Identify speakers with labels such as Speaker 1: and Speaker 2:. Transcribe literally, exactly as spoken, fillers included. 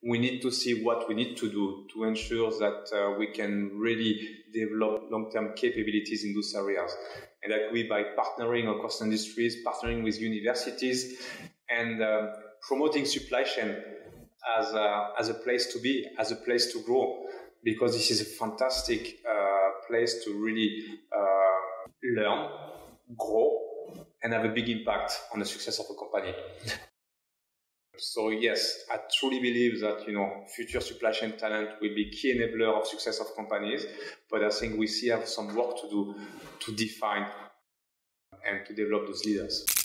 Speaker 1: we need to see what we need to do to ensure that uh, we can really develop long-term capabilities in those areas. And that we by partnering across industries, partnering with universities, and um, promoting supply chain as a, as a place to be, as a place to grow, because this is a fantastic uh, place to really uh, learn, grow, and have a big impact on the success of a company. So yes, I truly believe that, you know, future supply chain talent will be key enabler of success of companies, but I think we still have some work to do to define and to develop those leaders.